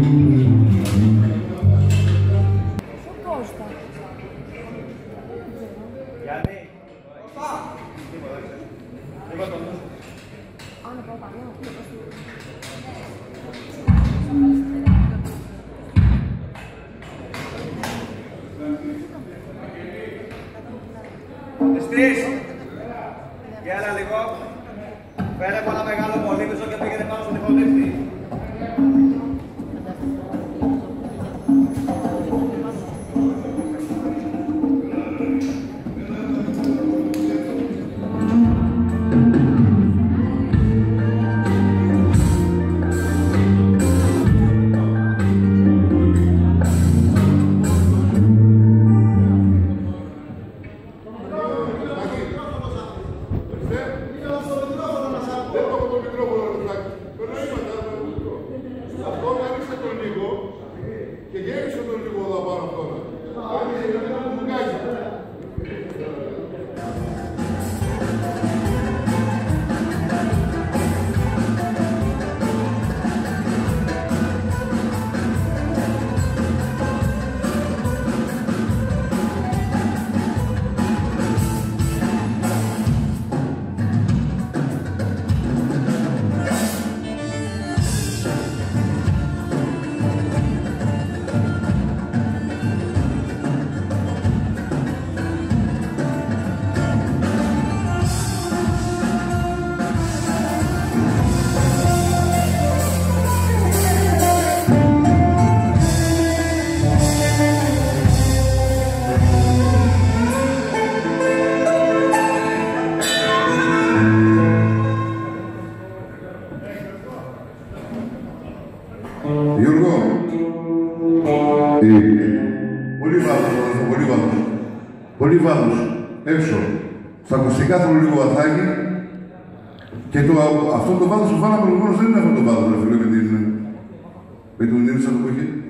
Τρεις. Για έλα λίγο. Φέρε μου ένα μεγάλο μολύβισο και πήγαινε πάνω στον τυχοδίχτη. Και γέμισε τον λίγο εδώ πάνω από τώρα. Άνοιξε γιατί να μου βγάζει. Γιώργο, πολύ βάθος, πολύ βάθος. Πολύ βάθος, έξω. Στα ακουστικά θέλω λίγο βαθάκι. Και αυτό το βάθος που φάνα προηγούμενος δεν είναι αυτό το βάθος, ρε φίλε, με την ήρθα το που είχε.